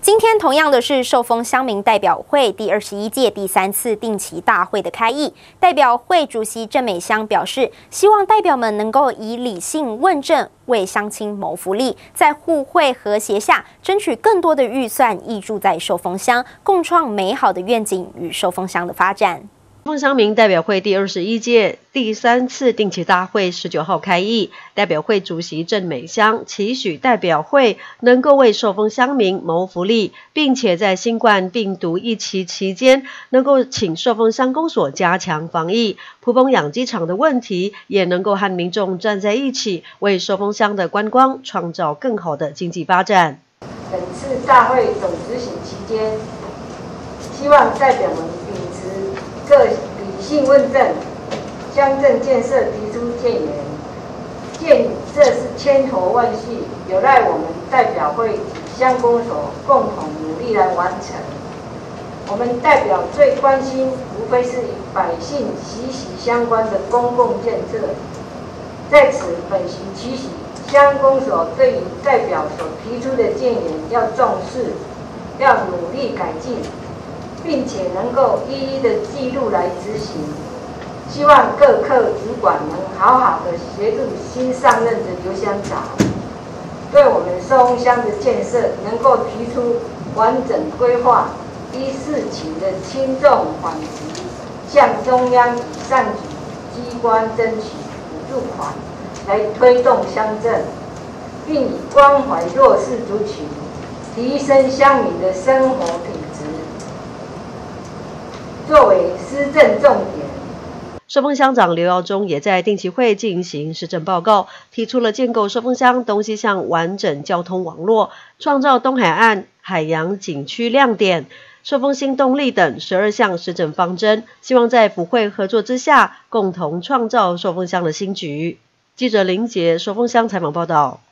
今天同样的是寿丰乡民代表会第21届第3次定期大会的开议。代表会主席郑美香表示，希望代表们能够以理性问政，为乡亲谋福利，在互惠和谐下，争取更多的预算挹注在寿丰乡，共创美好的愿景与寿丰乡的发展。 寿丰乡民代表会第21届第3次定期大会19号开议，代表会主席郑美香期许代表会能够为寿丰乡民谋福利，并且在新冠病毒疫情期间，能够请寿丰乡公所加强防疫，蒲蓬养鸡场的问题也能够和民众站在一起，为寿丰乡的观光创造更好的经济发展。 本次大会总执行期间，希望代表们秉持 各理性问政，乡镇建设提出建言，这是千头万绪，有赖我们代表会及乡公所共同努力来完成。我们代表最关心，无非是与百姓息息相关的公共建设。在此，本席期许乡公所对于代表所提出的建言要重视，要努力改进， 并且能够一一的记录来执行，希望各科主管能好好的协助新上任的刘乡长，对我们寿丰乡的建设能够提出完整规划，依事情的轻重缓急，向中央以上级机关争取补助款，来推动乡镇，并以关怀弱势族群，提升乡民的生活品质 作为施政重点， 寿丰乡长刘耀中也在定期会进行施政报告，提出了建构寿丰乡东西向完整交通网络，创造东海岸海洋景区亮点、寿丰新动力等12项施政方针，希望在府会合作之下，共同创造寿丰乡的新局。记者林杰寿丰乡采访报道。